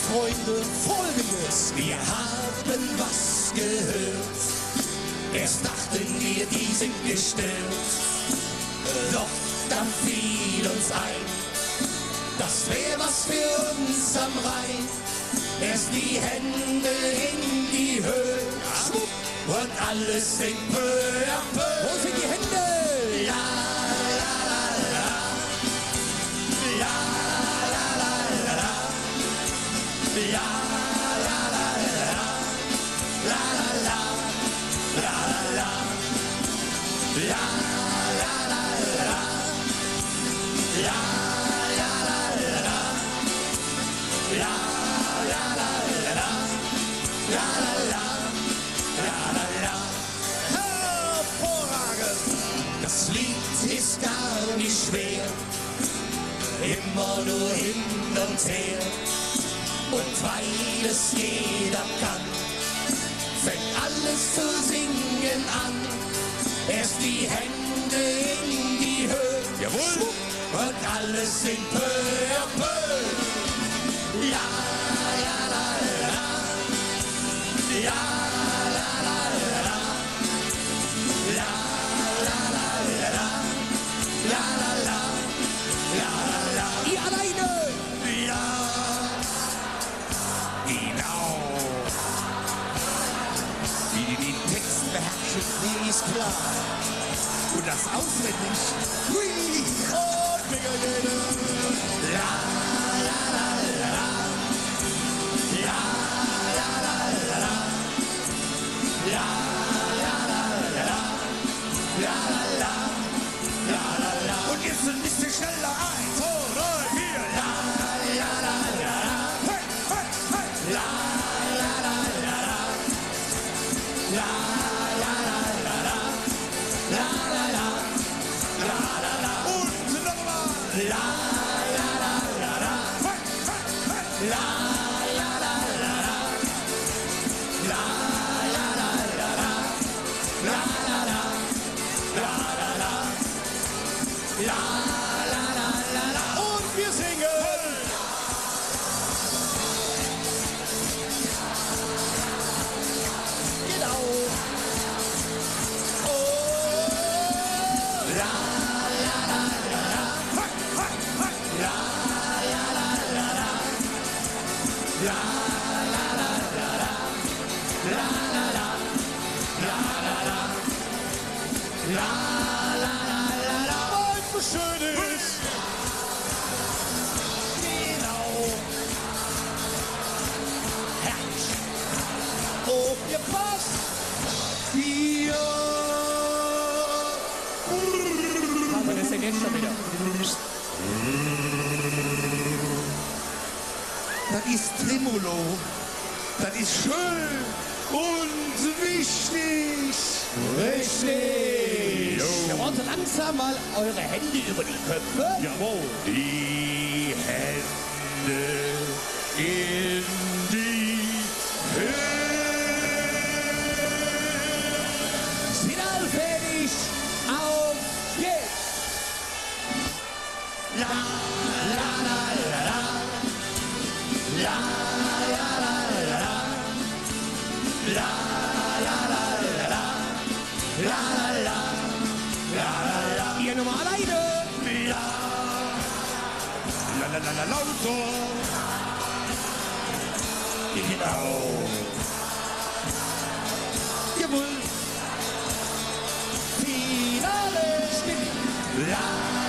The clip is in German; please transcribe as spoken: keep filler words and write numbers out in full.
Freunde, Folgendes. Wir haben was gehört, erst dachten wir, die sind gestört. Doch dann fiel uns ein, das wär was für uns am Rhein. Erst die Hände in die Höhe, und alles singt peu à peu. Wo sind die Hände? La, la, la, la. La, la, la, la, la. La, la, la, la, la. La, la, la. La, la, la. La, la, la, la. La, la, la, la. La, la, la, la. La, la, la. Hervorragend. Das Lied ist gar nicht schwer, immer nur hin und her. Und weil es jeder kann, fängt alles zu singen an. Erst die Hände in die Höhe, jawohl, und alles singt peu à peu. La, la, la, la. La, la, la, la. La, la, la, la. La, la, la. La, la, la. Ihr alleine. Ja, genau. Wie die den Text beherrschen, nee, ist klar. Und das auswendig. Hui, und Fingerjähne. La, la, la, la. La, la, la, la. La, la, la, la. La, la, la. La, la, la. Und jetzt ein bisschen schneller. Eins, zwei, drei, vier. La, la, la, la. Hey, hey, hey. La, la, la, la. La, la, la, la. La, la, la. La, la, la. Und nochmal. La, la, la, la. Hey, hey, hey. La, la, la, la. La, la, la, la. La, la, la. La, la, la. La, la, la, la, la. Und wir singen. Genau. Oh. La, la, la, la, la. Hey, hey, hey. La, la, la, la, la. La, la, la, la, la. La, la, la. La, la, la. La, la, la, la, la. Weil es so schön ist. Genau. Herrlich. Aufgepasst. Hier. Aber das ist ja jetzt schon wieder. Das ist Tremolo. Das ist schön und wichtig. Richtig. Jo. Ja, und langsam mal eure Hände über die Köpfe. Jawohl. Die Hände in die Höhe. Sind alle fertig. Auf geht's. La, la, la, la, la. La, la, la, la, la. La, la, la, la, la. La, la, la. La, la, la. Ihr nochmal alleine. La, la, la, la, la, lauter. Genau. Jawohl. Finale. La,